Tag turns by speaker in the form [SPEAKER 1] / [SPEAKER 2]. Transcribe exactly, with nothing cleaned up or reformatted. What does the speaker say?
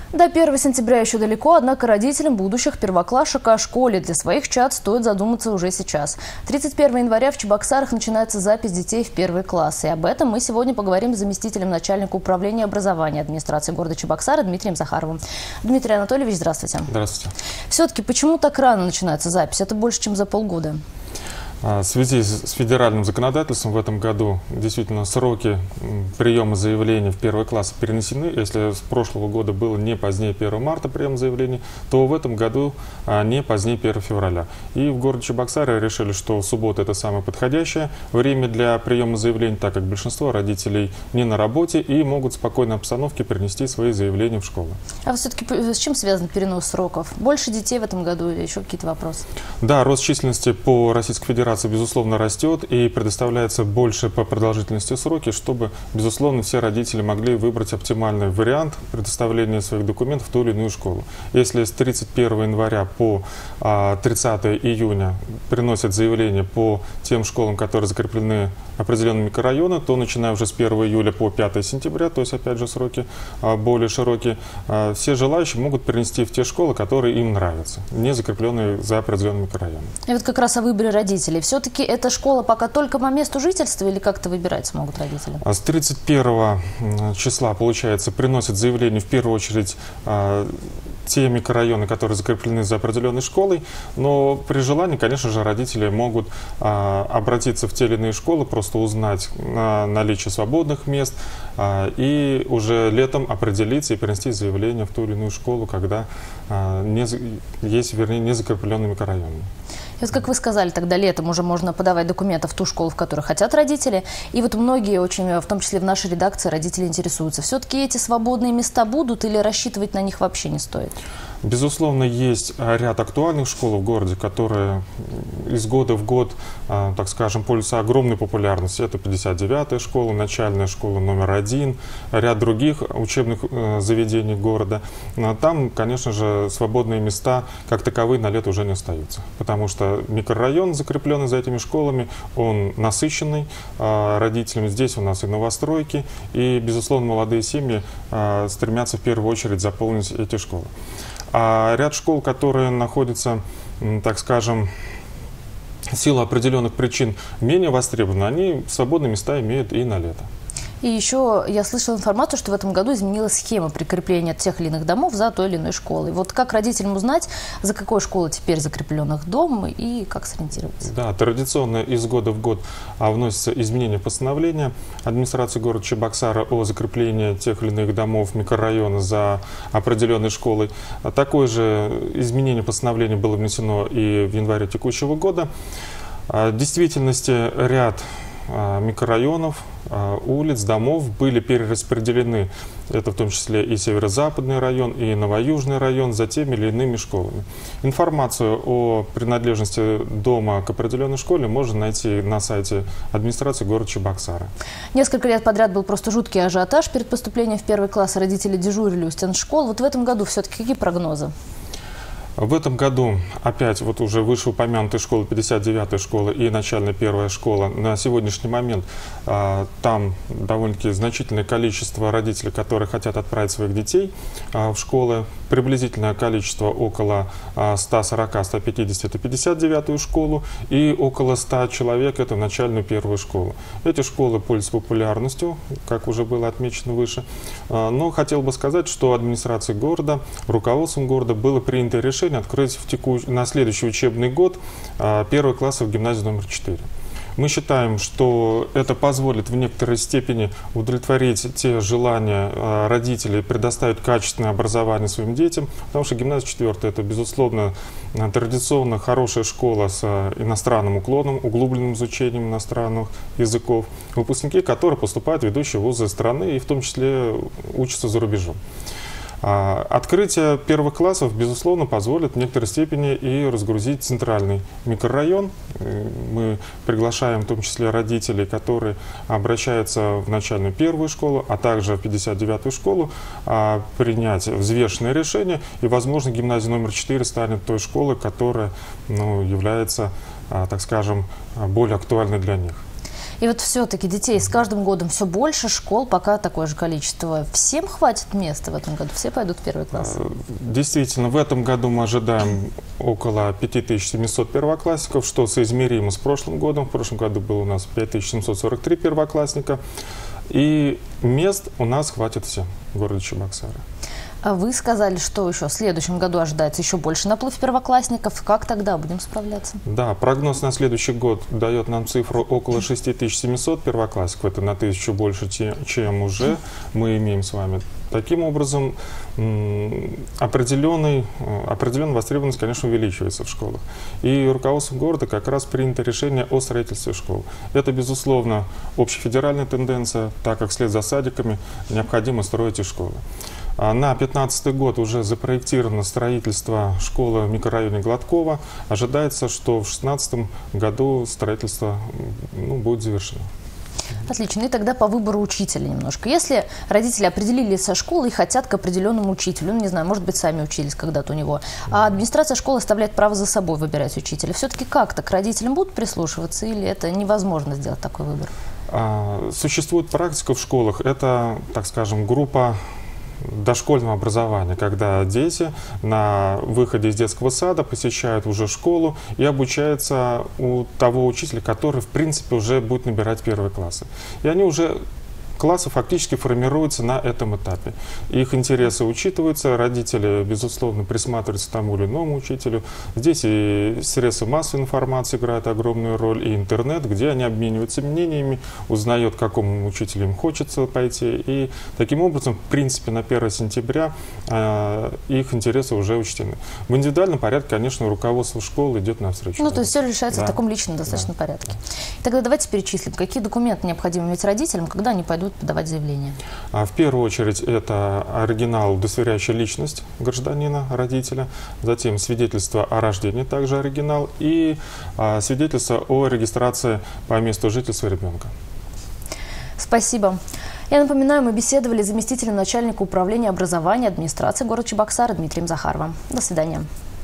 [SPEAKER 1] До первого сентября еще далеко, однако родителям будущих первоклашек о школе для своих чад стоит задуматься уже сейчас. тридцать первого января в Чебоксарах начинается запись детей в первый класс. И об этом мы сегодня поговорим с заместителем начальника управления образования администрации города Чебоксары Дмитрием Захаровым. Дмитрий Анатольевич, здравствуйте.
[SPEAKER 2] Здравствуйте.
[SPEAKER 1] Все-таки почему так рано начинается запись? Это больше, чем за полгода.
[SPEAKER 2] В связи с федеральным законодательством в этом году действительно сроки приема заявлений в первый класс перенесены. Если с прошлого года было не позднее первого марта прием заявлений, то в этом году не позднее первого февраля. И в городе Чебоксары решили, что суббота это самое подходящее время для приема заявлений, так как большинство родителей не на работе и могут в спокойной обстановке принести свои заявления в школу.
[SPEAKER 1] А все-таки с чем связан перенос сроков? Больше детей в этом году или еще какие-то вопросы?
[SPEAKER 2] Да, рост численности по Российской Федерации безусловно растет и предоставляется больше по продолжительности сроки, чтобы, безусловно, все родители могли выбрать оптимальный вариант предоставления своих документов в ту или иную школу. Если с тридцать первого января по тридцатое июня приносят заявления по тем школам, которые закреплены определенными микрорайонами, то начиная уже с первого июля по пятое сентября, то есть опять же сроки более широкие, все желающие могут перенести в те школы, которые им нравятся, не закрепленные за определенным микрорайоном.
[SPEAKER 1] И вот как раз о выборе родителей. Все-таки эта школа пока только по месту жительства или как-то выбирать смогут родители?
[SPEAKER 2] С тридцать первого числа, получается, приносят заявление в первую очередь те микрорайоны, которые закреплены за определенной школой, но при желании, конечно же, родители могут а, обратиться в те или иные школы, просто узнать а, наличие свободных мест а, и уже летом определиться и перенести заявление в ту или иную школу, когда а, не, есть, вернее, не закрепленный микрорайон.
[SPEAKER 1] И вот, как вы сказали, тогда летом уже можно подавать документы в ту школу, в которой хотят родители. И вот многие, очень, в том числе в нашей редакции, родители интересуются. Все-таки эти свободные места будут или рассчитывать на них вообще не стоит?
[SPEAKER 2] Безусловно, есть ряд актуальных школ в городе, которые из года в год, так скажем, пользуются огромной популярностью. Это пятьдесят девятая школа, начальная школа номер один, ряд других учебных заведений города. Там, конечно же, свободные места как таковые на лето уже не остаются, потому что микрорайон, закрепленный за этими школами, он насыщенный родителями. Здесь у нас и новостройки, и, безусловно, молодые семьи стремятся в первую очередь заполнить эти школы. А ряд школ, которые находятся, так скажем, в силу определенных причин менее востребованы, они свободные места имеют и на лето.
[SPEAKER 1] И еще я слышала информацию, что в этом году изменилась схема прикрепления тех или иных домов за той или иной школой. Вот как родителям узнать, за какой школой теперь закреплен их дом и как сориентироваться?
[SPEAKER 2] Да, традиционно из года в год а, вносятся изменения постановления администрации города Чебоксары о закреплении тех или иных домов микрорайона за определенной школой. А такое же изменение постановления было внесено и в январе текущего года. А, в действительности ряд микрорайонов, улиц, домов были перераспределены, это в том числе и северо-западный район, и новоюжный район, за теми или иными школами. Информацию о принадлежности дома к определенной школе можно найти на сайте администрации города Чебоксары.
[SPEAKER 1] Несколько лет подряд был просто жуткий ажиотаж перед поступлением в первый класс. Родители дежурили у стен школ. Вот в этом году все-таки какие прогнозы?
[SPEAKER 2] В этом году опять вот уже вышеупомянутая школа, пятьдесят девятая школа и начальная первая школа. На сегодняшний момент а, там довольно-таки значительное количество родителей, которые хотят отправить своих детей а, в школы. Приблизительное количество около а, ста сорока — ста пятидесяти это пятьдесят девятую школу и около ста человек это начальную первую школу. Эти школы пользуются популярностью, как уже было отмечено выше. А, но хотел бы сказать, что администрацией города, руководством города было принято решение открыть в теку... на следующий учебный год а, первый класс в гимназии номер четыре. Мы считаем, что это позволит в некоторой степени удовлетворить те желания а, родителей предоставить качественное образование своим детям, потому что гимназия четвертая это, безусловно, традиционно хорошая школа с а, иностранным уклоном, углубленным изучением иностранных языков, выпускники, которые поступают в ведущие вузы страны и в том числе учатся за рубежом. Открытие первых классов, безусловно, позволит в некоторой степени и разгрузить центральный микрорайон. Мы приглашаем в том числе родителей, которые обращаются в начальную первую школу, а также в пятьдесят девятую школу, принять взвешенное решение. И, возможно, гимназия номер четыре станет той школой, которая ну, является, так скажем, более актуальной для них.
[SPEAKER 1] И вот все-таки детей с каждым годом все больше, школ пока такое же количество. Всем хватит места в этом году? Все пойдут в первый класс?
[SPEAKER 2] Действительно, в этом году мы ожидаем около пять тысяч семисот первоклассников, что соизмеримо с прошлым годом. В прошлом году было у нас пять тысяч семьсот сорок три первоклассника. И мест у нас хватит всем в городе Чебоксары.
[SPEAKER 1] А вы сказали, что еще в следующем году ожидается еще больше наплыв первоклассников. Как тогда будем справляться?
[SPEAKER 2] Да, прогноз на следующий год дает нам цифру около шести тысяч семисот первоклассников. Это на тысячу больше, чем уже мы имеем с вами. Таким образом, определенный, определенная востребованность, конечно, увеличивается в школах. И руководством города как раз принято решение о строительстве школ. Это, безусловно, общефедеральная тенденция, так как вслед за садиками необходимо строить и школы. На две тысячи пятнадцатый год уже запроектировано строительство школы в микрорайоне Гладкова. Ожидается, что в две тысячи шестнадцатом году строительство ну, будет завершено.
[SPEAKER 1] Отлично. И тогда по выбору учителя немножко. Если родители определились со школой и хотят к определенному учителю, ну, не знаю, может быть, сами учились когда-то у него, а администрация школы оставляет право за собой выбирать учителя, все-таки как-то к родителям будут прислушиваться или это невозможно сделать такой выбор?
[SPEAKER 2] Существует практика в школах. Это, так скажем, группа дошкольного образования, когда дети на выходе из детского сада посещают уже школу и обучаются у того учителя, который, в принципе, уже будет набирать первые классы. И они уже... Классы фактически формируются на этом этапе. Их интересы учитываются, родители, безусловно, присматриваются к тому или иному учителю. Здесь и средства массовой информации играют огромную роль, и интернет, где они обмениваются мнениями, узнают, к какому учителю им хочется пойти. И таким образом, в принципе, на первое сентября э, их интересы уже учтены. В индивидуальном порядке, конечно, руководство школы идет навстречу.
[SPEAKER 1] Ну, то есть все решается
[SPEAKER 2] да.
[SPEAKER 1] в таком личном достаточно
[SPEAKER 2] да.
[SPEAKER 1] порядке. Тогда давайте перечислим, какие документы необходимы иметь родителям, когда они пойдут подавать заявление?
[SPEAKER 2] В первую очередь это оригинал, удостоверяющий личность гражданина, родителя, затем свидетельство о рождении, также оригинал, и а, свидетельство о регистрации по месту жительства ребенка.
[SPEAKER 1] Спасибо. Я напоминаю, мы беседовали с заместителем начальника управления образования администрации города Чебоксары Дмитрием Захаровым. До свидания.